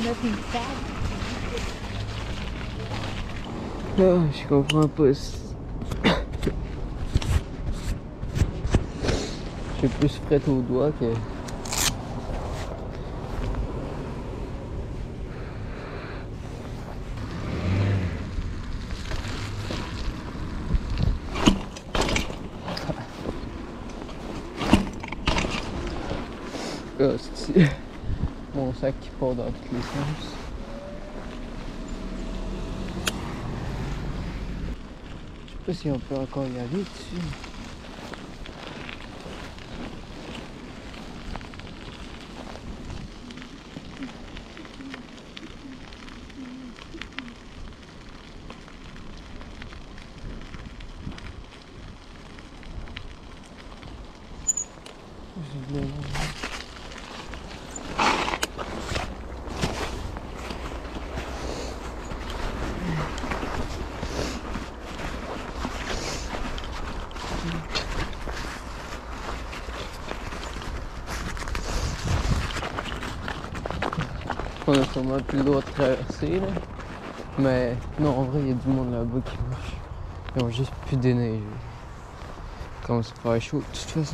mettre une table. Ah, je comprends pas. J'ai plus fret aux doigts que... Ah, c'est mon sac qui part dans tous les sens. Je sais pas si on peut encore y aller dessus. Je voulais voir. On a sûrement plus le droit de traverser là. Mais non, en vrai, il y a du monde là-bas qui marche. Ils ont juste plus déneigé. Il commence à faire chaud de toute façon.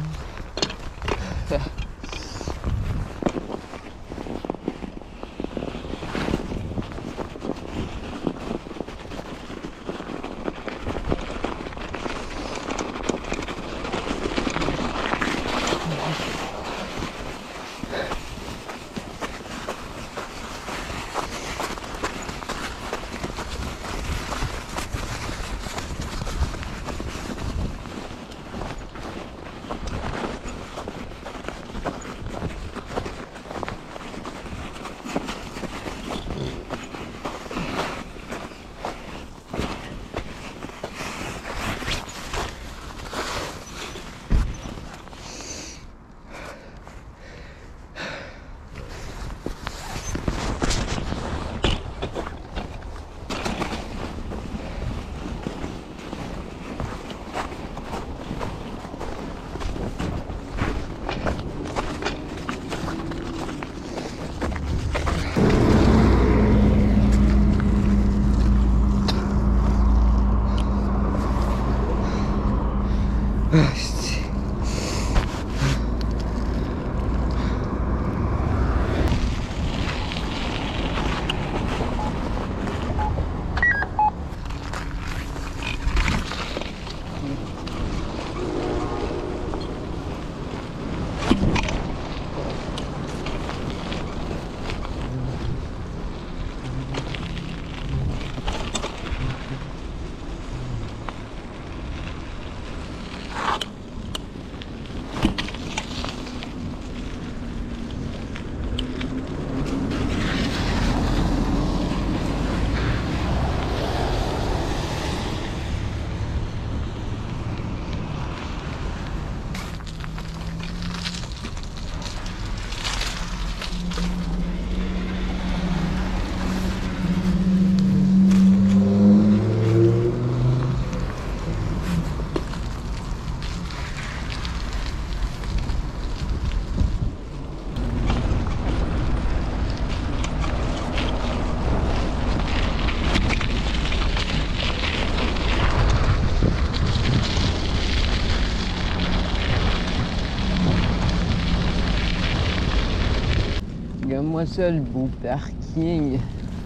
Regarde-moi ça, le beau parking.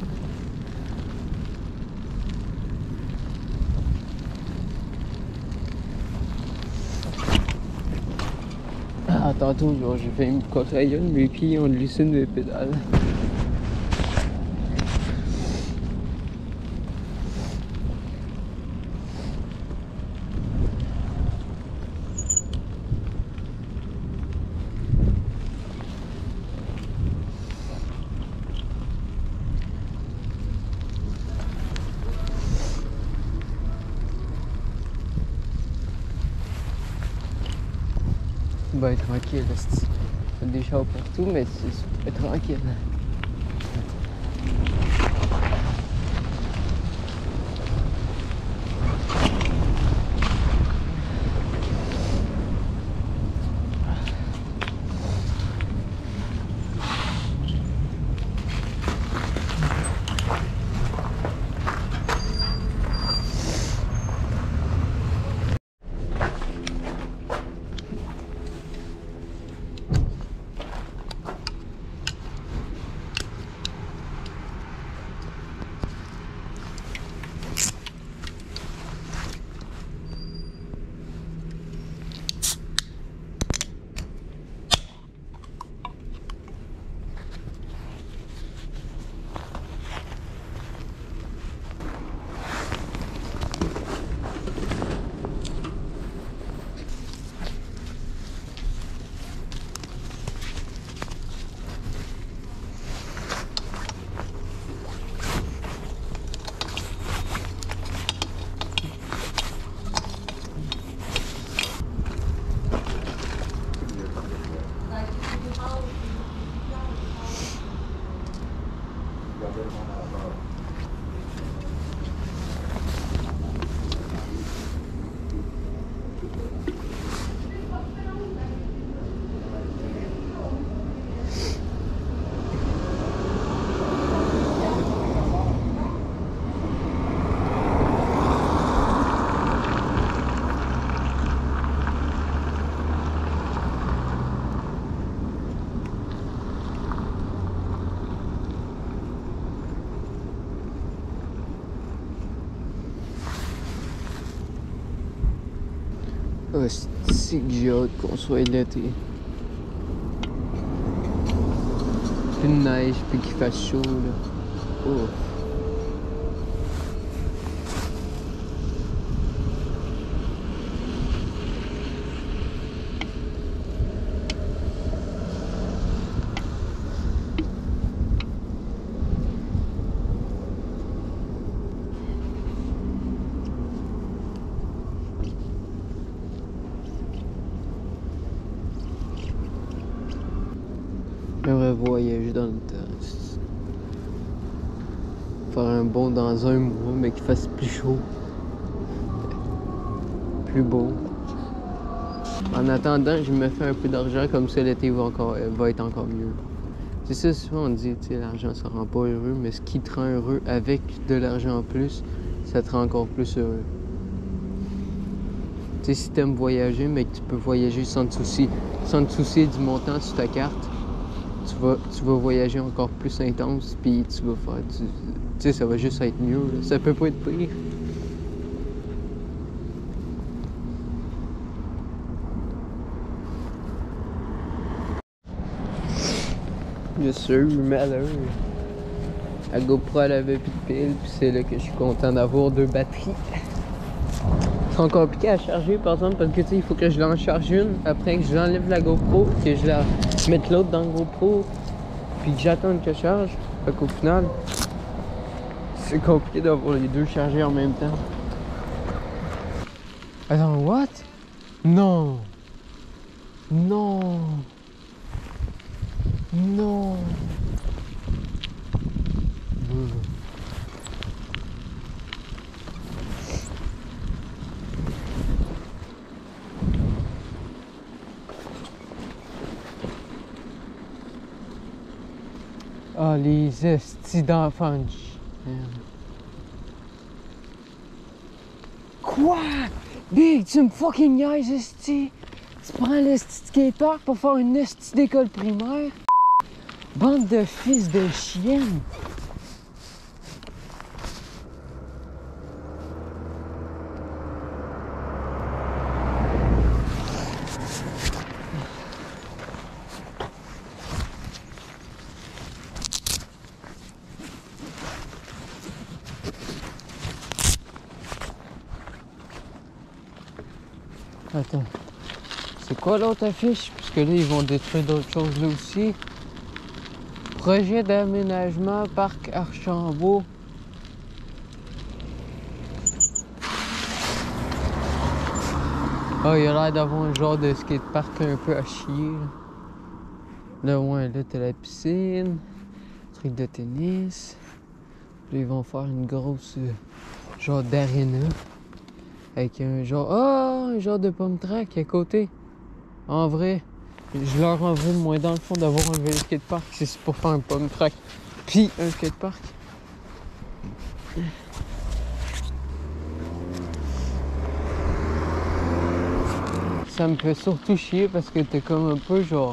Ah, tantôt, genre, j'ai fait une contre-aïeul, mes pieds ont glissé de mes pédales. Ben, tranquille, c'est des chars partout, mais c'est tranquille. Oh, c'est que j'ai hâte qu'on soit l'été. Plus de neige, puis qu'il fasse chaud, là. Oh. J'aimerais voyager dans le temps. Faire un bond dans un mois, mais qu'il fasse plus chaud. Plus beau. En attendant, je me fais un peu d'argent, comme ça l'été va être encore mieux. C'est ça, souvent on dit, tu sais, l'argent ça rend pas heureux, mais ce qui te rend heureux avec de l'argent en plus, ça te rend encore plus heureux. Tu sais, si t'aimes voyager, mais que tu peux voyager sans te soucier du montant sur ta carte, tu vas voyager encore plus intense, puis tu vas faire tu sais, ça va juste être mieux, là. Ça peut pas être pire. Bien sûr, malheur. La GoPro elle avait plus de piles, puis c'est là que je suis content d'avoir 2 batteries. Ils sont compliqués à charger par exemple parce que tu sais, il faut que je l'en charge une, après que j'enlève la GoPro, que je la mette l'autre dans la GoPro, puis que j'attende que je charge. Fait qu'au final, c'est compliqué d'avoir les deux chargés en même temps. Attends, what? Non! Non! Non! Ah, les estis d'enfants de chien. Quoi? Big, tu me fucking niaises, esti? Tu prends l'esti de skatepark pour faire une esti d'école primaire? Bande de fils de chiennes! Attends. C'est quoi l'autre affiche? Parce que là, ils vont détruire d'autres choses là aussi. Projet d'aménagement, parc Archambault. Ah, il a l'air d'avoir un genre de skatepark un peu à chier. Là, ouais, là, t'as la piscine. Truc de tennis. Là, ils vont faire une grosse genre d'aréna. Avec un genre... Oh, un genre de pomme track à côté. En vrai, je leur en veux moins dans le fond d'avoir un vélo skatepark. C'est pour faire un pomme track. Puis un skatepark. Ça me fait surtout chier parce que t'es comme un peu genre...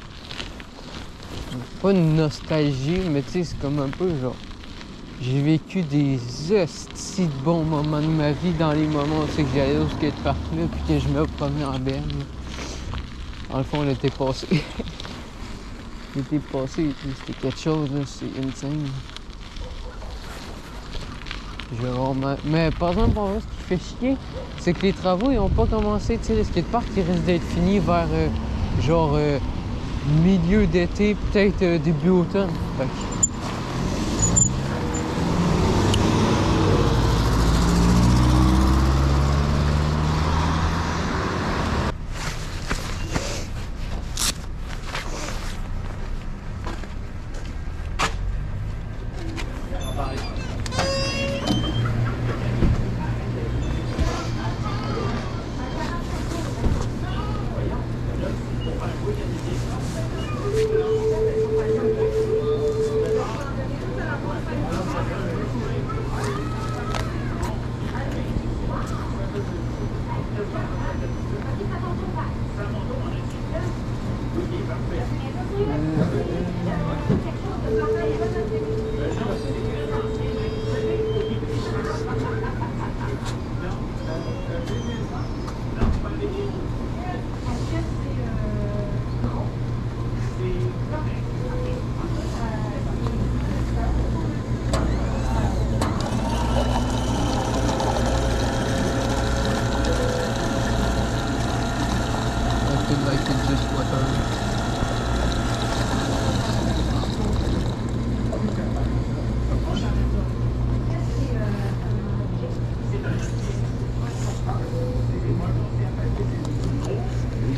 Pas une nostalgie, mais tu sais, c'est comme un peu genre... J'ai vécu des hosties de bons moments de ma vie dans les moments où c'est que j'allais au skatepark là, puis que je me promenais en berne. Dans le fond, l'été passé. L'été passé, c'était quelque chose, là, c'est insane. Mais par exemple, en vrai, ce qui fait chier, c'est que les travaux, ils ont pas commencé. Tu sais, le skatepark, il risque d'être fini vers genre milieu d'été, peut-être début automne. Fait que...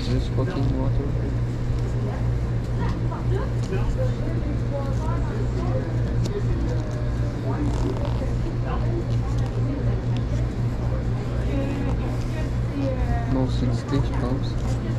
Juste fucking water. Non, c'est du thé, je pense.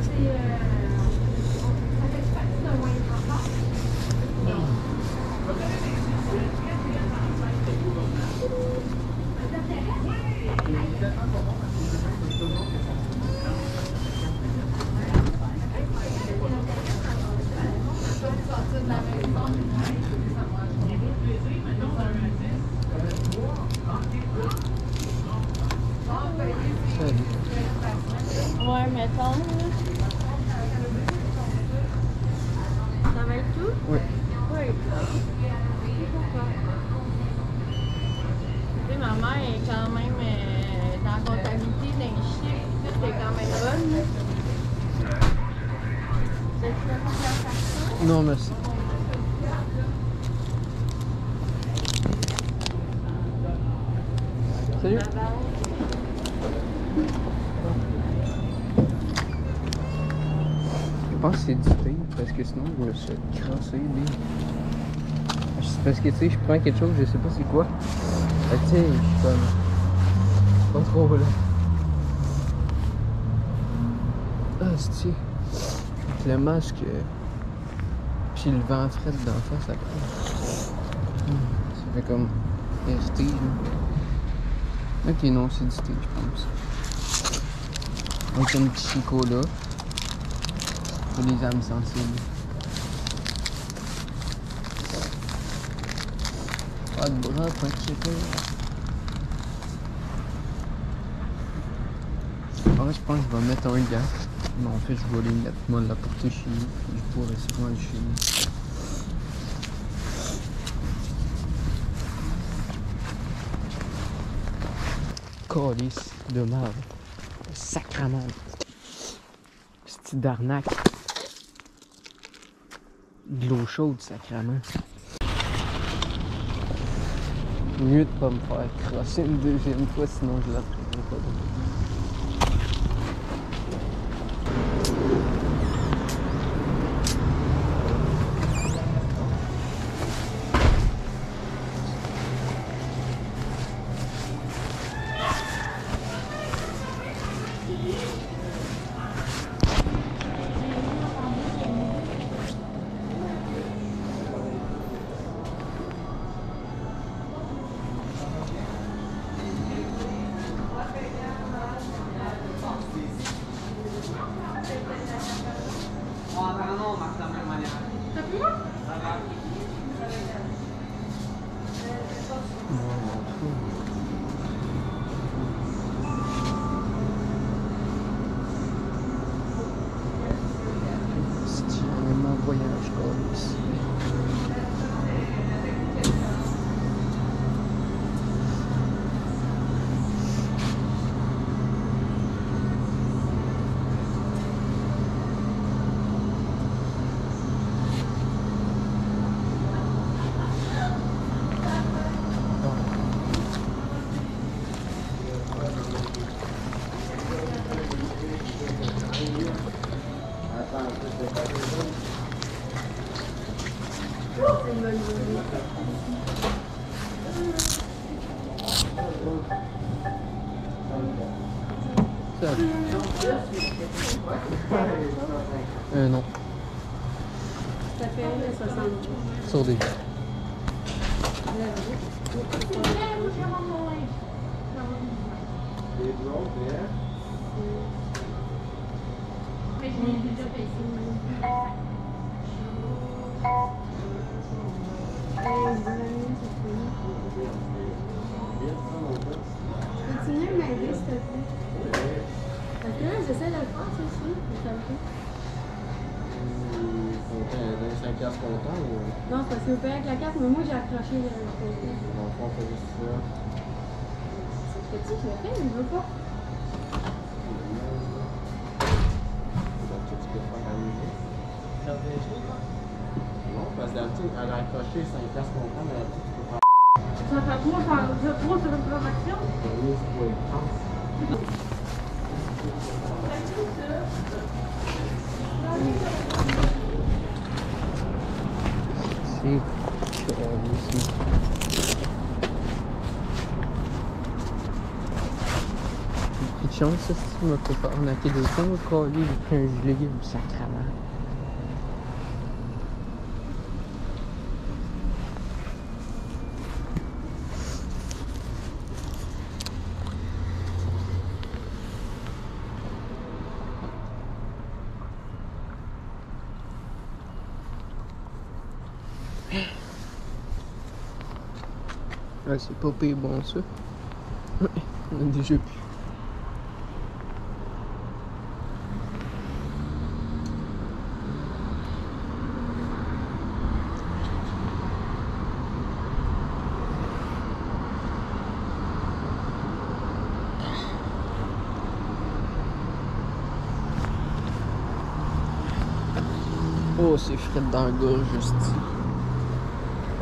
Ouais, mettons. Ça va être tout? Oui. Oui. Tu sais, ma mère est quand même dans la comptabilité, dans les chiffres, tout est quand même bonne. Non, merci. Salut. Je pense que c'est du thé, parce que sinon je me suis crassé des... C'est parce que tu sais, je prends quelque chose, je sais pas c'est quoi. Fait que tu sais, je suis comme... pas trop là. Ah, c'est avec le masque, puis le vent frais d'en face, ça fait comme irrité, là. Ok, non, c'est du thé, je pense. Avec un petit chocolat. Pour les âmes sensibles. Pas de bras, pas de chocolat. Ouais, je pense que je vais mettre un gars. Mais en fait, je vais aller mettre, moi, la porter chez nous. Je pourrais sûrement aller chez nous. Calice de merde. Sacrement. C'est d'arnaque. De l'eau chaude, sacrement. Mieux de pas me faire crosser une deuxième fois, sinon je la ferai pas. Voyage, calice. Non. Ça fait 60. Sur des. Mais je l'ai déjà payé. Peux-tu venir m'aider, s'il te plaît? Parce que là, j'essaie de le faire, c'est sûr, mais ça me fait. C'est un casse comptant ou. Non, c'est parce que vous payez avec la carte, mais moi, j'ai accroché le comptant. Dans le fond, on fait juste ça. C'est petit, je le fais, mais je veux pas. Donc, tu peux faire à nouveau. Non, parce que la petite, elle a accroché 5 casse comptant, mais la petite, tu peux faire. Ça fait trop, sur une transaction? Oui, c'est pour les trans. arrêter. Ici. Petite chance, ça, si tu m'as pas arnaqué de temps, au colis, j'ai pris un gilet, un sacrament. Ouais, c'est pas pire bon ça. Ouais, on a déjà pu. Oh, c'est frais dans la gorge, juste. Oh.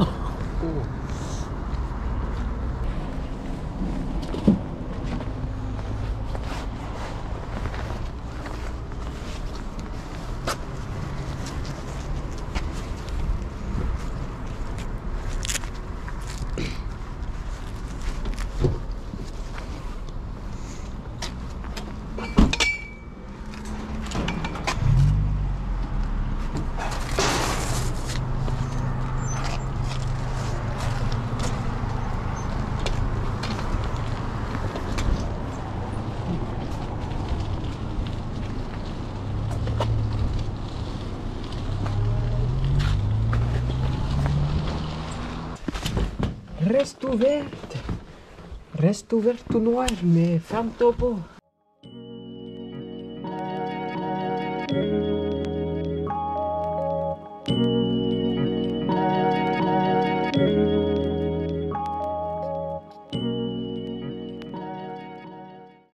Reste ouverte tout noir, mais ferme-toi pas.